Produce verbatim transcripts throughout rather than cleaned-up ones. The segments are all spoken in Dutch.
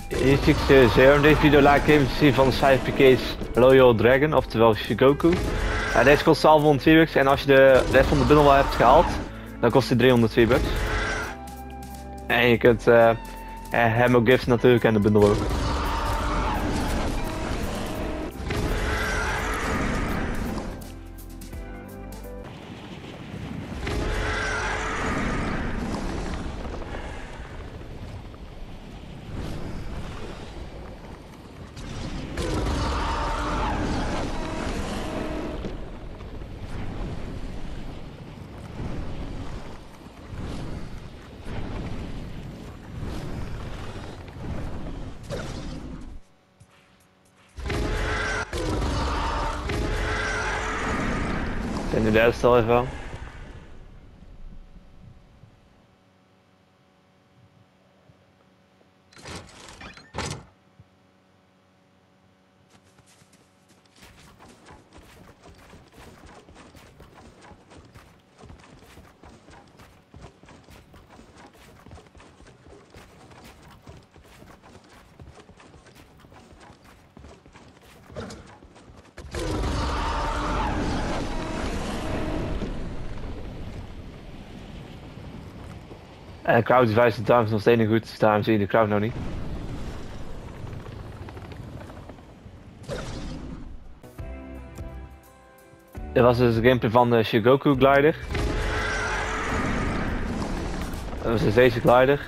Hier zie ik ze in deze video laat ik even zien van de vijf P K's Loyal Dragon, oftewel Shigoku. Uh, deze kost twaalfhonderd V-Bucks en als je de rest van de bundel wel hebt gehaald, dan kost hij driehonderd V-Bucks. En je kunt uh, hem ook giften natuurlijk en de bundel ook. En de derde stel even. En de crowd device is trouwens nog steeds niet goed, dus daarom zie je de crowd nog niet. Dit was dus de gameplay van de Shigoku glider. Dat was dus deze glider.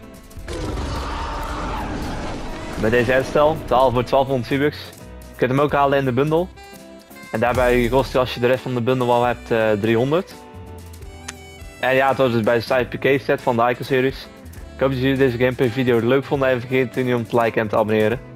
Met deze headstel, twaalf voor twaalfhonderd V-Bucks. Je kunt hem ook halen in de bundel. En daarbij kost hij als je de rest van de bundel al hebt uh, driehonderd. En ja, het was dus bij de vijf P K set van de Icon series. Ik hoop dat jullie deze gameplay video leuk vonden en vergeet niet om te liken en te abonneren.